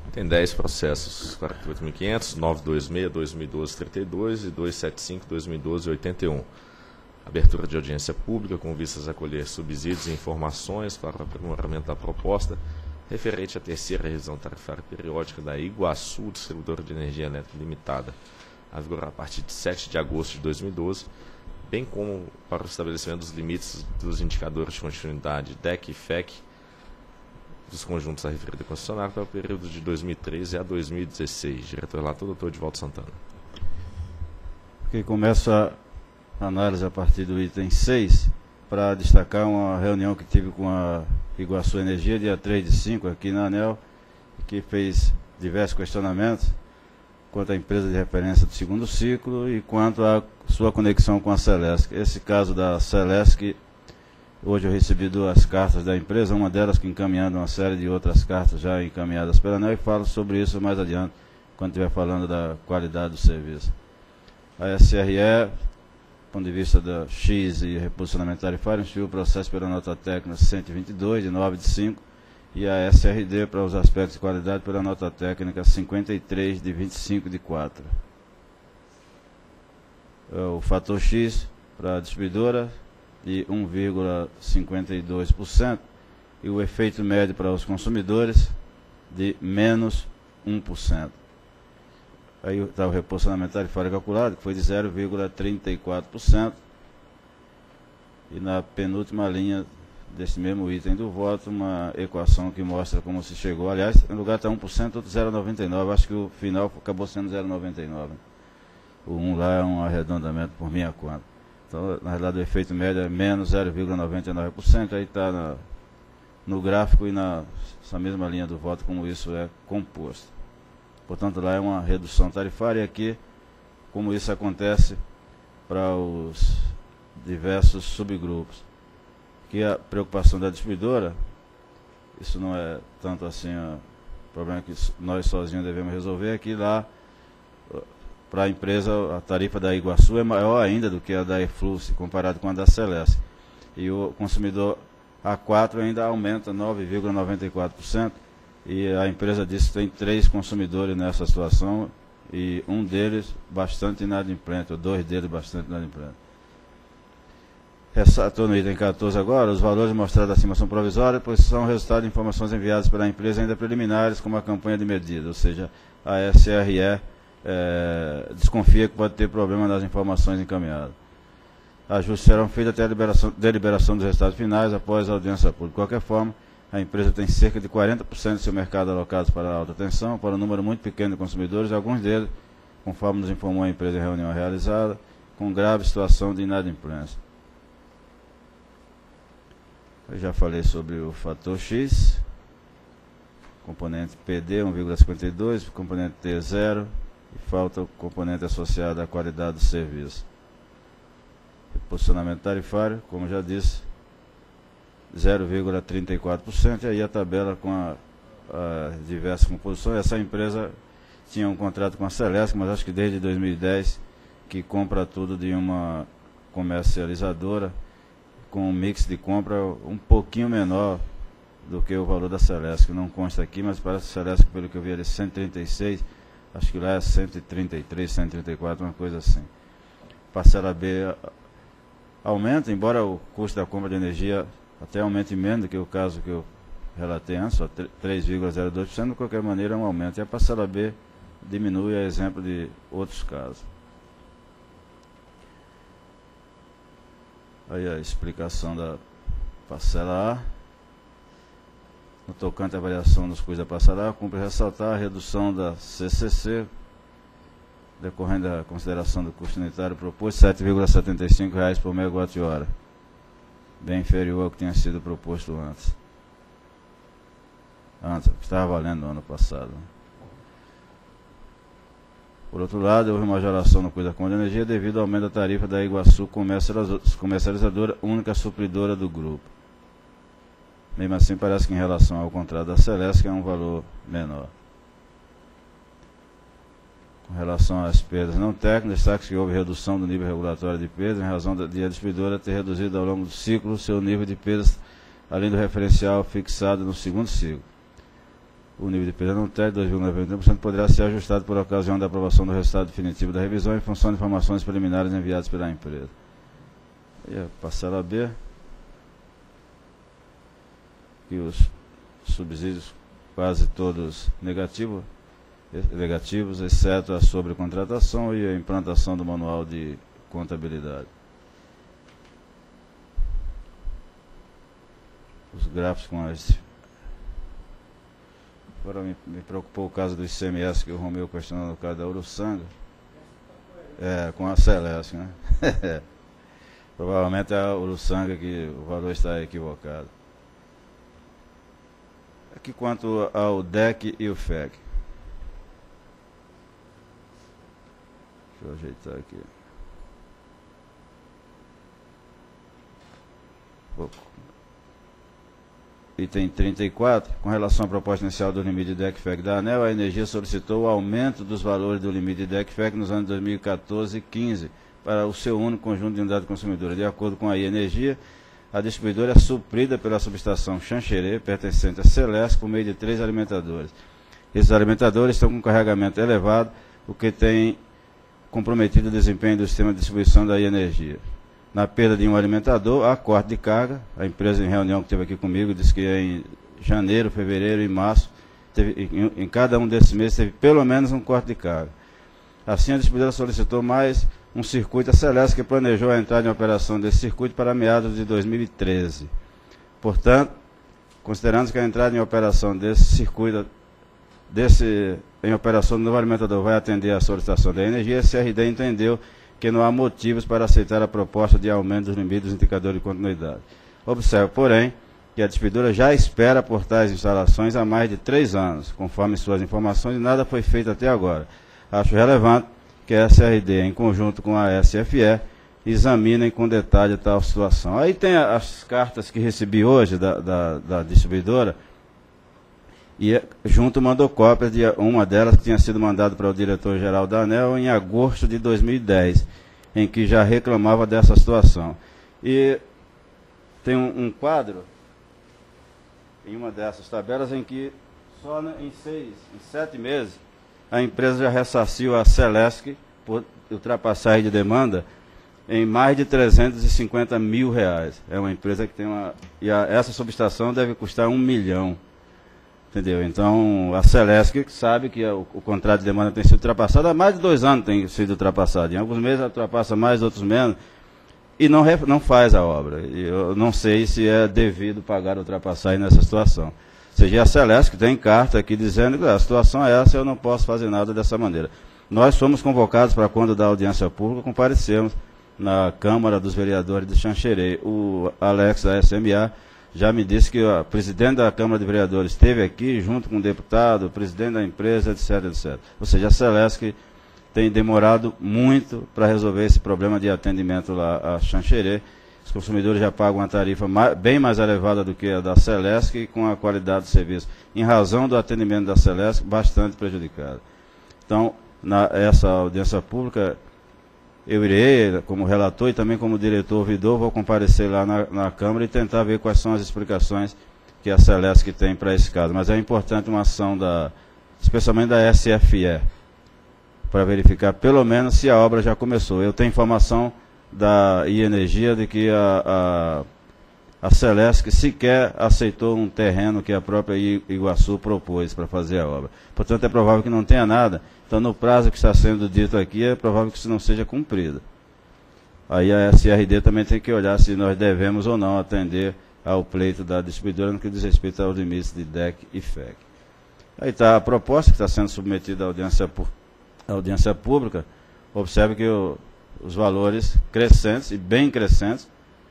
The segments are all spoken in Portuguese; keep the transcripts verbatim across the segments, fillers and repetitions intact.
Tem dez processos, quarenta e oito mil e quinhentos, novecentos e vinte e seis, dois mil e doze, trinta e dois e duzentos e setenta e cinco, dois mil e doze, oitenta e um. Abertura de audiência pública com vistas a colher subsídios e informações para o aprimoramento da proposta referente à terceira revisão tarifária periódica da Iguaçu Distribuidora de Energia Elétrica Limitada, a vigorar a partir de sete de agosto de dois mil e doze, bem como para o estabelecimento dos limites dos indicadores de continuidade D E C e F E C dos conjuntos da referida concessionária para o período de dois mil e treze a dois mil e dezesseis. Diretor relator, doutor Edivaldo Santana. Ok, começa a análise a partir do item seis, para destacar uma reunião que tive com a Iguaçu Energia, dia três de cinco, aqui na ANEEL, que fez diversos questionamentos quanto à empresa de referência do segundo ciclo e quanto à sua conexão com a Celesc. Esse caso da Celesc, hoje eu recebi duas cartas da empresa, uma delas que encaminhando uma série de outras cartas já encaminhadas pela ANEEL, e falo sobre isso mais adiante, quando estiver falando da qualidade do serviço. A S R E, do ponto de vista da X e reposicionamento tarifário, instruiu o processo pela nota técnica cento e vinte e dois, de nove de cinco, e a S R D para os aspectos de qualidade pela nota técnica cinquenta e três, de vinte e cinco de quatro. O fator X para a distribuidora de um vírgula cinquenta e dois por cento e o efeito médio para os consumidores de menos um por cento. Aí está o reposicionamento tarifário calculado, que foi de zero vírgula trinta e quatro por cento. E na penúltima linha desse mesmo item do voto, uma equação que mostra como se chegou. Aliás, no lugar está um por cento, outro zero vírgula noventa e nove por cento. Acho que o final acabou sendo zero vírgula noventa e nove por cento. O um lá é um arredondamento por minha conta. Então, na realidade, o efeito médio é menos zero vírgula noventa e nove por cento. Aí está no gráfico e na essa mesma linha do voto, como isso é composto. Portanto, lá é uma redução tarifária, e aqui, como isso acontece para os diversos subgrupos. Que a preocupação da distribuidora, isso não é tanto assim o problema que nós sozinhos devemos resolver, é que lá, para a empresa, a tarifa da Iguaçu é maior ainda do que a da Eflux, comparado com a da Celesc. E o consumidor A quatro ainda aumenta nove vírgula noventa e quatro por cento, e a empresa disse que tem três consumidores nessa situação, e um deles bastante inadimplente, ou dois deles bastante inadimplentes. Estou no item quatorze agora. Os valores mostrados acima são provisórios, pois são resultado de informações enviadas pela empresa ainda preliminares, como a campanha de medida, ou seja, a S R E é, desconfia que pode ter problema nas informações encaminhadas. Ajustes serão feitos até a deliberação, deliberação dos resultados finais após a audiência pública. De qualquer forma, a empresa tem cerca de quarenta por cento do seu mercado alocados para a alta tensão, para um número muito pequeno de consumidores, alguns deles, conforme nos informou a empresa em reunião realizada, com grave situação de inadimplência. Eu já falei sobre o fator X, componente P D um vírgula cinquenta e dois, componente T zero, e falta o componente associado à qualidade do serviço. Posicionamento tarifário, como já disse, zero vírgula trinta e quatro por cento, e aí a tabela com a, a diversas composições. Essa empresa tinha um contrato com a Celesc, mas acho que desde dois mil e dez que compra tudo de uma comercializadora, com um mix de compra um pouquinho menor do que o valor da Celesc, que não consta aqui, mas parece que a Celesc, pelo que eu vi, é cento e trinta e seis, acho que lá é cento e trinta e três, cento e trinta e quatro, uma coisa assim. Parcela B aumenta, embora o custo da compra de energia até aumente menos do que o caso que eu relatei antes, só três vírgula zero dois por cento, de qualquer maneira é um aumento. E a parcela B diminui, a exemplo de outros casos. Aí a explicação da parcela A. No tocante à variação dos custos da parcela A, cumpre ressaltar a redução da C C C, decorrendo da consideração do custo unitário proposto, sete vírgula setenta e cinco reais por megawatt-hora, bem inferior ao que tinha sido proposto antes. Antes, que estava valendo no ano passado. Por outro lado, houve uma geração no custo da conta de energia devido ao aumento da tarifa da Iguaçu Comercializadora, única supridora do grupo. Mesmo assim, parece que em relação ao contrato da Celesc é um valor menor. Com relação às perdas não técnicas, destaque que houve redução do nível regulatório de perdas, em razão de a distribuidora ter reduzido ao longo do ciclo seu nível de perdas, além do referencial fixado no segundo ciclo. o nível de perda não técnico, dois vírgula noventa e um por cento, poderá ser ajustado por ocasião da aprovação do resultado definitivo da revisão em função de informações preliminares enviadas pela empresa. E a parcela B, que os subsídios quase todos negativos, negativos, exceto a sobrecontratação e a implantação do manual de contabilidade. Os gráficos com as... Agora me, me preocupou o caso do I C M S, que o Romeu questionou no caso da Uruçanga. É, com a Celesc, né? Provavelmente é a Uruçanga que o valor está equivocado. Aqui quanto ao D E C e o F E C. Deixa eu ajeitar aqui. Pouco. Item trinta e quatro, com relação à proposta inicial do limite de D E C e F E C da ANEEL, a Energia solicitou o aumento dos valores do limite de D E C e F E C nos anos dois mil e quatorze e quinze para o seu único conjunto de unidades consumidoras. De acordo com a Energia, a distribuidora é suprida pela subestação Xanxerê, pertencente à Celesc, por meio de três alimentadores. Esses alimentadores estão com carregamento elevado, o que tem comprometido o desempenho do sistema de distribuição da Energia. Na perda de um alimentador, há corte de carga. A empresa, em reunião que teve aqui comigo, disse que em janeiro, fevereiro e março, teve, em, em cada um desses meses, teve pelo menos um corte de carga. Assim, a distribuidora solicitou mais um circuito. A Celesc, que planejou a entrada em operação desse circuito para meados de dois mil e treze. Portanto, considerando que a entrada em operação desse circuito, desse, em operação do novo alimentador, vai atender à solicitação da Energia, a C R D entendeu que não há motivos para aceitar a proposta de aumento dos limites dos indicadores de continuidade. Observe, porém, que a distribuidora já espera por tais instalações há mais de três anos, conforme suas informações, e nada foi feito até agora. Acho relevante que a C R D, em conjunto com a S F E, examinem com detalhe tal situação. Aí tem as cartas que recebi hoje da, da, da distribuidora, e junto mandou cópias de uma delas que tinha sido mandada para o diretor-geral da ANEEL em agosto de dois mil e dez, em que já reclamava dessa situação. E tem um, um quadro, em uma dessas tabelas, em que só em seis, em sete meses, a empresa já ressarciu a Celesc, por ultrapassagem de demanda, em mais de trezentos e cinquenta mil reais. É uma empresa que tem uma... E a, essa subestação deve custar um milhão. Entendeu? Então, a Celesc sabe que o, o contrato de demanda tem sido ultrapassado, há mais de dois anos tem sido ultrapassado. Em alguns meses ultrapassa mais, outros menos, e não, ref, não faz a obra. E eu não sei se é devido pagar a ultrapassagem nessa situação. Ou seja, a Celesc tem carta aqui dizendo que a situação é essa, eu não posso fazer nada dessa maneira. Nós fomos convocados para, quando da audiência pública, comparecermos na Câmara dos Vereadores de Xanxerê. O Alex, da S M A, já me disse que o presidente da Câmara de Vereadores esteve aqui, junto com o deputado, o presidente da empresa, etc, etcétera. Ou seja, a Celesc tem demorado muito para resolver esse problema de atendimento lá a Xanxerê. Os consumidores já pagam uma tarifa mais, bem mais elevada do que a da Celesc e com a qualidade do serviço, em razão do atendimento da Celesc, bastante prejudicada. Então, na essa audiência pública, eu irei, como relator e também como diretor ouvidor, vou comparecer lá na, na Câmara e tentar ver quais são as explicações que a Celesc tem para esse caso. Mas é importante uma ação, da, especialmente da S F E, para verificar pelo menos se a obra já começou. Eu tenho informação da Energia de que a, a, a Celesc sequer aceitou um terreno que a própria Iguaçu propôs para fazer a obra. Portanto, é provável que não tenha nada. Então, no prazo que está sendo dito aqui, é provável que isso não seja cumprido. Aí a S R D também tem que olhar se nós devemos ou não atender ao pleito da distribuidora no que diz respeito aos limites de D E C e F E C. Aí está a proposta que está sendo submetida à audiência, à audiência pública. Observe que o, os valores crescentes, e bem crescentes,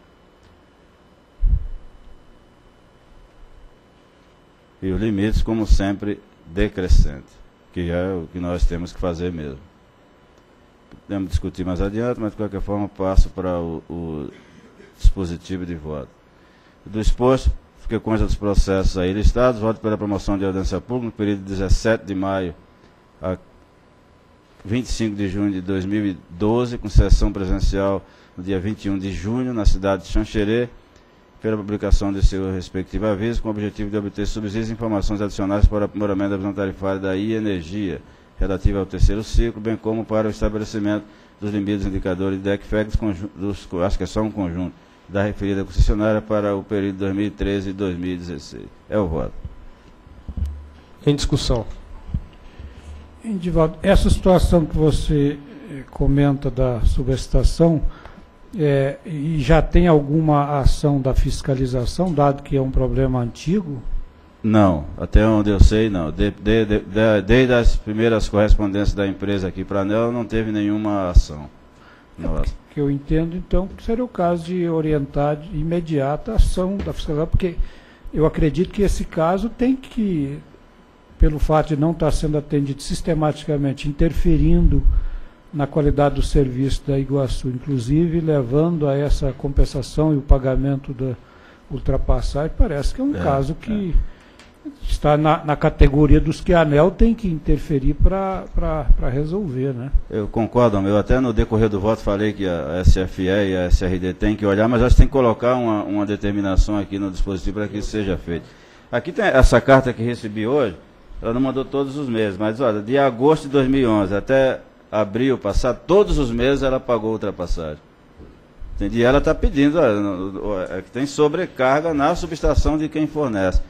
e os limites, como sempre, decrescentes, que é o que nós temos que fazer mesmo. Podemos discutir mais adiante, mas de qualquer forma passo para o, o dispositivo de voto. Do exposto, fiquei consta dos processos aí listados, voto pela promoção de audiência pública no período de dezessete de maio a vinte e cinco de junho de dois mil e doze, com sessão presencial no dia vinte e um de junho, na cidade de Xanxerê, pela publicação de seu respectivo aviso, com o objetivo de obter subsídios e informações adicionais para o aprimoramento da visão tarifária da I Energia, relativa ao terceiro ciclo, bem como para o estabelecimento dos limites indicadores de D E C F E C, dos, acho que é só um conjunto, da referida concessionária para o período dois mil e treze e dois mil e dezesseis. É o voto. Em discussão. Edivaldo, essa situação que você eh, comenta da subestação, é, e já tem alguma ação da fiscalização, dado que é um problema antigo? Não, até onde eu sei, não. De, de, de, de, desde as primeiras correspondências da empresa aqui para a ANEEL, não teve nenhuma ação. Nossa. Que eu entendo, então, que seria o caso de orientar de imediata a ação da fiscalização, porque eu acredito que esse caso tem que, pelo fato de não estar sendo atendido sistematicamente, interferindo na qualidade do serviço da Iguaçu, inclusive levando a essa compensação e o pagamento da ultrapassagem, parece que é um é, caso que é. está na, na categoria dos que a ANEEL tem que interferir para resolver, né? Eu concordo, eu até no decorrer do voto falei que a S F E e a S R D tem que olhar, mas acho que tem que colocar uma, uma determinação aqui no dispositivo para que isso seja feito. Aqui tem essa carta que recebi hoje, ela não mandou todos os meses, mas olha, de agosto de dois mil e onze até abril passado, todos os meses ela pagou ultrapassagem. Entendi? Ela está pedindo, olha, é que tem sobrecarga na subestação de quem fornece.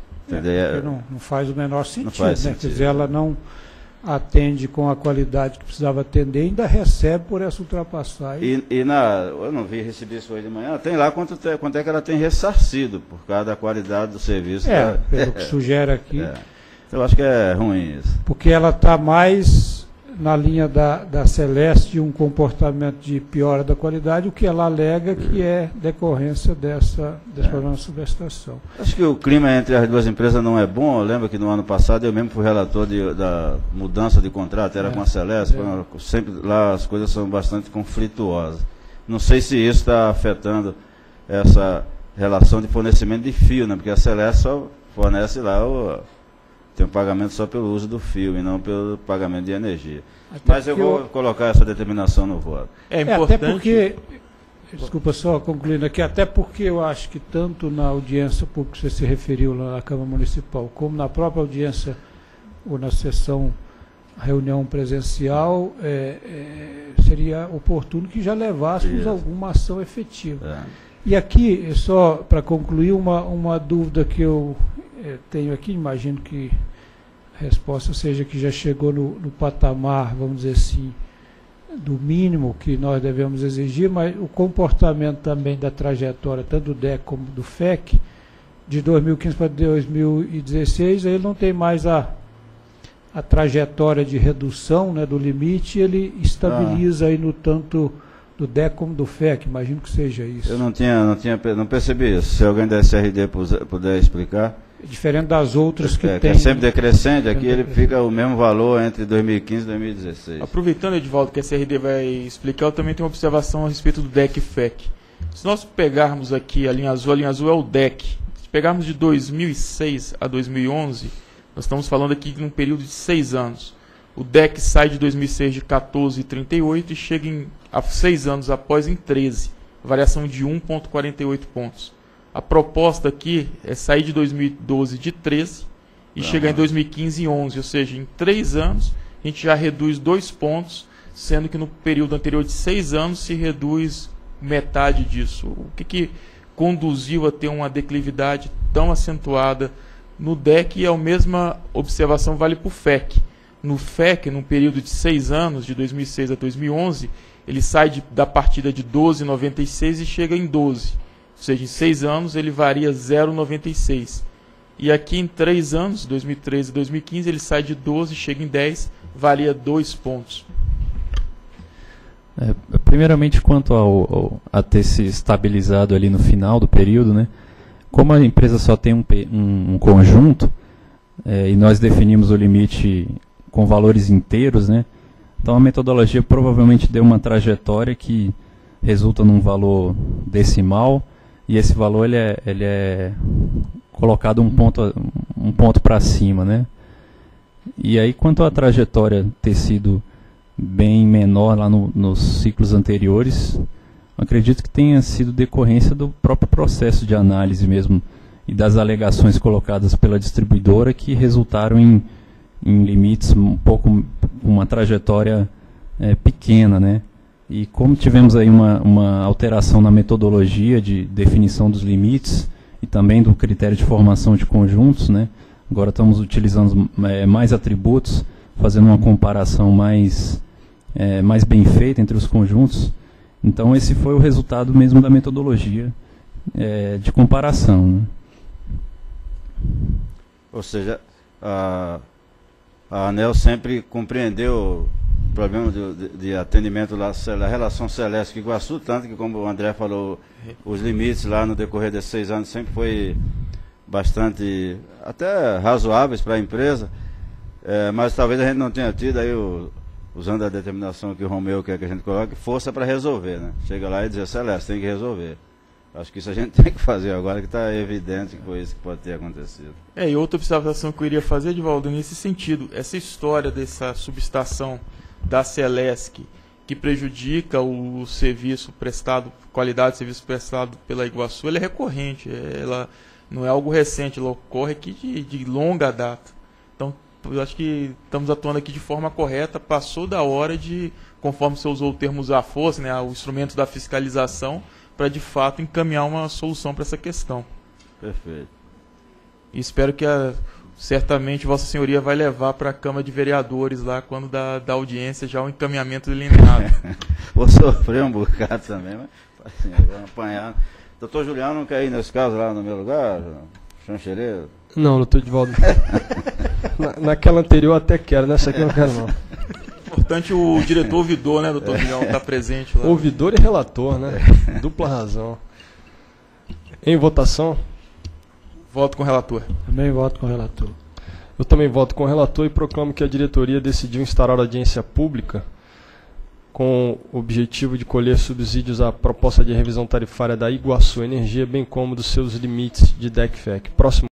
É, não, não faz o menor sentido, faz né? sentido. Quer dizer, ela não atende com a qualidade que precisava atender, ainda recebe por essa ultrapassagem. E, e na, eu não vi, recebi isso hoje de manhã, tem lá quanto, te, quanto é que ela tem ressarcido por causa da qualidade do serviço. É, da, pelo que sugere aqui. É. Eu acho que é ruim isso. Porque ela está mais na linha da, da Celeste, um comportamento de piora da qualidade, o que ela alega que é decorrência dessa, desse é. problema de subestação. Acho que o clima entre as duas empresas não é bom. Eu lembro que no ano passado eu mesmo fui relator de, da mudança de contrato, era é. com a Celeste, é. sempre lá as coisas são bastante conflituosas. Não sei se isso está afetando essa relação de fornecimento de fio, né? Porque a Celeste só fornece lá o... tem um pagamento só pelo uso do fio e não pelo pagamento de energia. Até Mas eu vou eu... colocar essa determinação no voto. É importante... É, até porque, desculpa só concluindo aqui, até porque eu acho que tanto na audiência pública que você se referiu lá na Câmara Municipal, como na própria audiência ou na sessão, reunião presencial, é, é, seria oportuno que já levássemos Isso. alguma ação efetiva. É. E aqui, só para concluir, uma, uma dúvida que eu é, tenho aqui, imagino que a resposta seja que já chegou no, no patamar, vamos dizer assim, do mínimo que nós devemos exigir, mas o comportamento também da trajetória, tanto do D E C como do F E C, de dois mil e quinze para dois mil e dezesseis, ele não tem mais a, a trajetória de redução, né, do limite, ele estabiliza ah. aí no tanto do D E C como do F E C, imagino que seja isso. Eu não tinha, não tinha, não percebi isso. Se alguém da S R D puder explicar. Diferente das outras que é, tem. Que é sempre decrescente, aqui ele fica o mesmo valor entre dois mil e quinze e dois mil e dezesseis. Aproveitando, Edivaldo, que a S R D vai explicar, eu também tenho uma observação a respeito do D E C e F E C. Se nós pegarmos aqui a linha azul, a linha azul é o D E C. Se pegarmos de dois mil e seis a dois mil e onze, nós estamos falando aqui de um período de seis anos. O D E C sai de dois mil e seis de quatorze vírgula trinta e oito e chega em, a seis anos após em treze, variação de um vírgula quarenta e oito pontos. A proposta aqui é sair de dois mil e doze de treze e ah. chegar em dois mil e quinze em onze, ou seja, em três anos a gente já reduz dois pontos, sendo que no período anterior de seis anos se reduz metade disso. O que, que conduziu a ter uma declividade tão acentuada no D E C? E a mesma observação vale para o F E C. No F E C, num período de seis anos, de dois mil e seis a dois mil e onze, ele sai de, da partida de doze vírgula noventa e seis e chega em doze. Ou seja, em seis anos ele varia zero vírgula noventa e seis. E aqui em três anos, dois mil e treze e dois mil e quinze, ele sai de doze, chega em dez, varia dois pontos. É, primeiramente, quanto ao, ao, a ter se estabilizado ali no final do período, né? Como a empresa só tem um, um, um conjunto, é, e nós definimos o limite com valores inteiros, né? Então a metodologia provavelmente deu uma trajetória que resulta num valor decimal, e esse valor ele é, ele é colocado um ponto, um ponto para cima, né? E aí, quanto à trajetória ter sido bem menor lá no, nos ciclos anteriores, acredito que tenha sido decorrência do próprio processo de análise mesmo e das alegações colocadas pela distribuidora que resultaram em, em limites um pouco, uma trajetória é, pequena, né? E como tivemos aí uma, uma alteração na metodologia de definição dos limites e também do critério de formação de conjuntos, né? Agora estamos utilizando é, mais atributos, fazendo uma comparação mais, é, mais bem feita entre os conjuntos. Então esse foi o resultado mesmo da metodologia é, de comparação, né? Ou seja, a, a ANEEL sempre compreendeu o problema de, de, de atendimento lá, da relação Celesc Iguaçu, tanto que, como o André falou, os limites lá no decorrer desses seis anos sempre foi bastante, até razoáveis para a empresa, é, mas talvez a gente não tenha tido aí, o, usando a determinação que o Romeu quer que a gente coloque, força para resolver, né? Chega lá e dizer, Celeste, tem que resolver. Acho que isso a gente tem que fazer agora, que está evidente que foi isso que pode ter acontecido. É, e outra observação que eu iria fazer, Edvaldo, nesse sentido, essa história dessa subestação da Celesc, que prejudica o serviço prestado, qualidade de serviço prestado pela Iguaçu, ela é recorrente, ela não é algo recente, ela ocorre aqui de, de longa data. Então, eu acho que estamos atuando aqui de forma correta, passou da hora de, conforme você usou o termo usar força, né, o instrumento da fiscalização, para de fato encaminhar uma solução para essa questão. Perfeito. E espero que a, certamente Vossa Senhoria vai levar para a Câmara de Vereadores lá, quando da, da audiência, já o encaminhamento delineado. Vou sofrer um bocado também, mas assim, vou apanhar. Doutor Juliano não quer ir nesse caso lá no meu lugar? Chanchereiro? Não, doutor Edvaldo. Na, naquela anterior até quero, nessa aqui eu não quero não. Importante o diretor ouvidor, né, doutor Juliano, estar tá presente lá. Ouvidor e relator, né? Dupla razão. Em votação? Voto com o relator. Também voto com o relator. Eu também voto com o relator e proclamo que a diretoria decidiu instaurar audiência pública com o objetivo de colher subsídios à proposta de revisão tarifária da Iguaçu Energia, bem como dos seus limites de D E C F E C. Próximo.